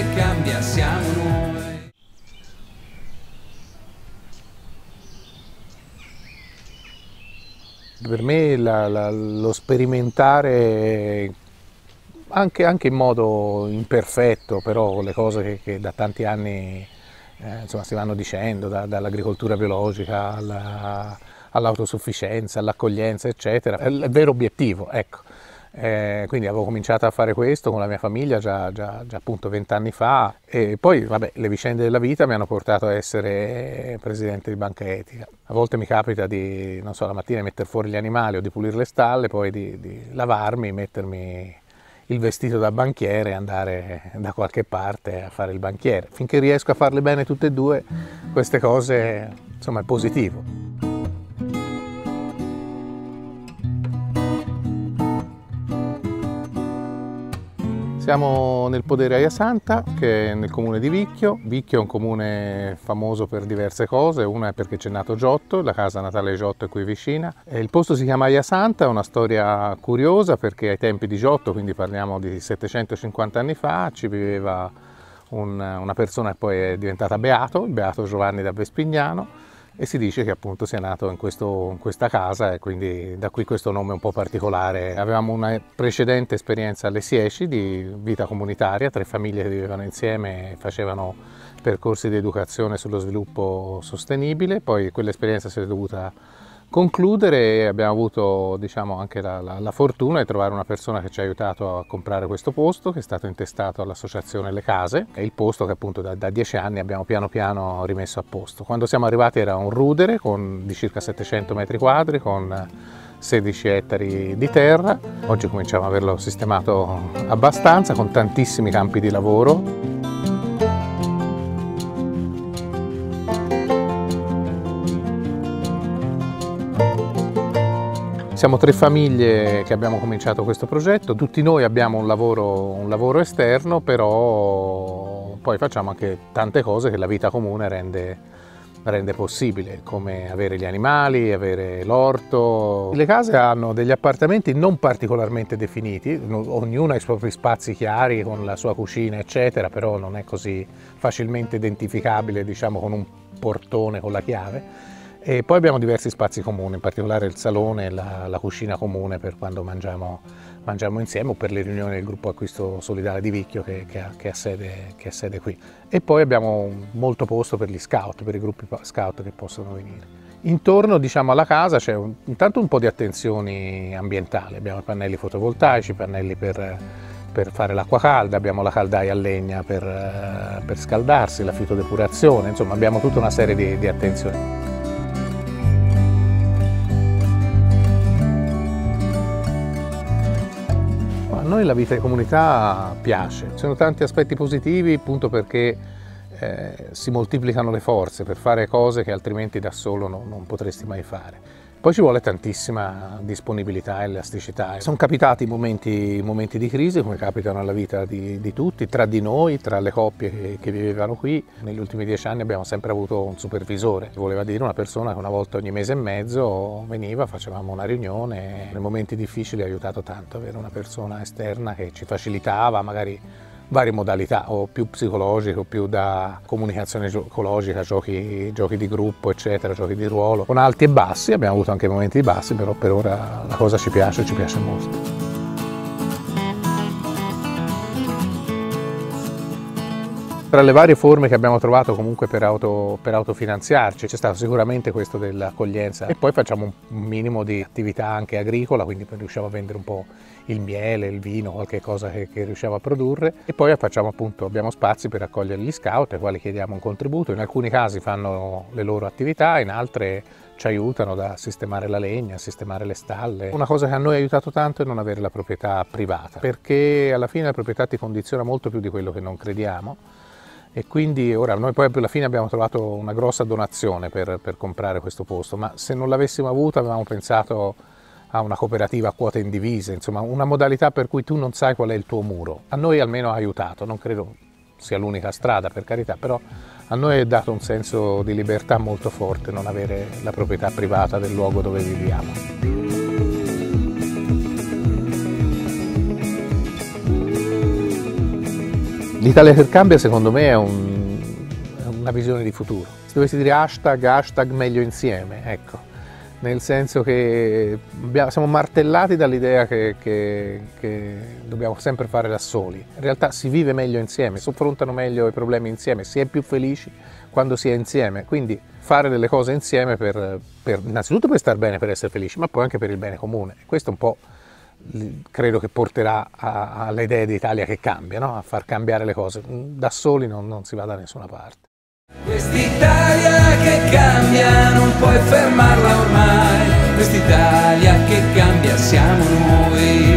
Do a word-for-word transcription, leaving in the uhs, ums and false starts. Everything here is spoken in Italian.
che cambia siamo noi. Per me la, la, lo sperimentare anche, anche in modo imperfetto, però le cose che, che da tanti anni eh, insomma, si vanno dicendo, da, dall'agricoltura biologica alla, all'autosufficienza, all'accoglienza, eccetera, è il vero obiettivo, ecco. Eh, quindi avevo cominciato a fare questo con la mia famiglia già, già, già appunto vent'anni fa e poi vabbè, le vicende della vita mi hanno portato a essere presidente di banca etica. A volte mi capita di, non so, la mattina di mettere fuori gli animali o di pulire le stalle, poi di, di lavarmi, mettermi il vestito da banchiere e andare da qualche parte a fare il banchiere. Finché riesco a farle bene tutte e due, queste cose, insomma, è positivo. Siamo nel Podere Aiasanta, che è nel comune di Vicchio. Vicchio è un comune famoso per diverse cose, una è perché c'è nato Giotto, la casa natale di Giotto è qui vicina. Il posto si chiama Aiasanta, è una storia curiosa perché ai tempi di Giotto, quindi parliamo di settecentocinquanta anni fa, ci viveva un, una persona che poi è diventata beato, il beato Giovanni da Vespignano, e si dice che appunto sia nato in, questo, in questa casa e quindi da qui questo nome un po' particolare. Avevamo una precedente esperienza alle Sieci di vita comunitaria, tre famiglie che vivevano insieme e facevano percorsi di educazione sullo sviluppo sostenibile, poi quell'esperienza si è dovuta concludere e abbiamo avuto, diciamo, anche la, la, la fortuna di trovare una persona che ci ha aiutato a comprare questo posto, che è stato intestato all'associazione Le Case, è il posto che appunto da, da dieci anni abbiamo piano piano rimesso a posto. Quando siamo arrivati era un rudere con, di circa settecento metri quadri con sedici ettari di terra, oggi cominciamo ad averlo sistemato abbastanza con tantissimi campi di lavoro. Siamo tre famiglie che abbiamo cominciato questo progetto, tutti noi abbiamo un lavoro, un lavoro esterno, però poi facciamo anche tante cose che la vita comune rende, rende possibile, come avere gli animali, avere l'orto. Le case hanno degli appartamenti non particolarmente definiti, ognuno ha i propri spazi chiari con la sua cucina eccetera, però non è così facilmente identificabile, diciamo, con un portone con la chiave. E poi abbiamo diversi spazi comuni, in particolare il salone e la, la cucina comune per quando mangiamo, mangiamo insieme o per le riunioni del gruppo acquisto solidale di Vicchio che, che, ha, che, ha sede, che ha sede qui. E poi abbiamo molto posto per gli scout, per i gruppi scout che possono venire. Intorno, diciamo, alla casa c'è un, intanto un po' di attenzioni ambientali, abbiamo i pannelli fotovoltaici, i pannelli per, per fare l'acqua calda, abbiamo la caldaia a legna per, per scaldarsi, la fitodepurazione, insomma abbiamo tutta una serie di, di attenzioni. A noi la vita di comunità piace, ci sono tanti aspetti positivi appunto perché eh, si moltiplicano le forze per fare cose che altrimenti da solo no, non potresti mai fare. Poi ci vuole tantissima disponibilità e elasticità. Sono capitati momenti, momenti di crisi come capitano nella vita di, di tutti, tra di noi, tra le coppie che, che vivevano qui. Negli ultimi dieci anni abbiamo sempre avuto un supervisore, voleva dire una persona che una volta ogni mese e mezzo veniva, facevamo una riunione. Nei momenti difficili ha aiutato tanto avere una persona esterna che ci facilitava magari varie modalità, o più psicologiche o più da comunicazione ecologica, giochi, giochi di gruppo eccetera, giochi di ruolo, con alti e bassi, abbiamo avuto anche momenti di bassi, però per ora la cosa ci piace, ci piace molto. Tra le varie forme che abbiamo trovato comunque per, auto, per autofinanziarci c'è stato sicuramente questo dell'accoglienza e poi facciamo un minimo di attività anche agricola, quindi riusciamo a vendere un po' il miele, il vino, qualche cosa che, che riusciamo a produrre e poi facciamo appunto, abbiamo spazi per accogliere gli scout ai quali chiediamo un contributo, in alcuni casi fanno le loro attività, in altre ci aiutano da sistemare la legna, sistemare le stalle. Una cosa che a noi ha aiutato tanto è non avere la proprietà privata, perché alla fine la proprietà ti condiziona molto più di quello che non crediamo. E quindi ora noi poi alla fine abbiamo trovato una grossa donazione per, per comprare questo posto, ma se non l'avessimo avuto avevamo pensato a una cooperativa a quote indivise, insomma una modalità per cui tu non sai qual è il tuo muro. A noi almeno ha aiutato, non credo sia l'unica strada per carità, però a noi è dato un senso di libertà molto forte non avere la proprietà privata del luogo dove viviamo. L'Italia che cambia secondo me è, un, è una visione di futuro. Se dovessi dire hashtag, hashtag meglio insieme, ecco, nel senso che abbiamo, siamo martellati dall'idea che, che, che dobbiamo sempre fare da soli. In realtà si vive meglio insieme, si affrontano meglio i problemi insieme, si è più felici quando si è insieme, quindi fare delle cose insieme per, per innanzitutto per star bene, per essere felici, ma poi anche per il bene comune. Questo un po' credo che porterà alle idee di Italia che cambia, no? A far cambiare le cose. Da soli non, non si va da nessuna parte. Quest'Italia che cambia non puoi fermarla ormai, quest'Italia che cambia siamo noi.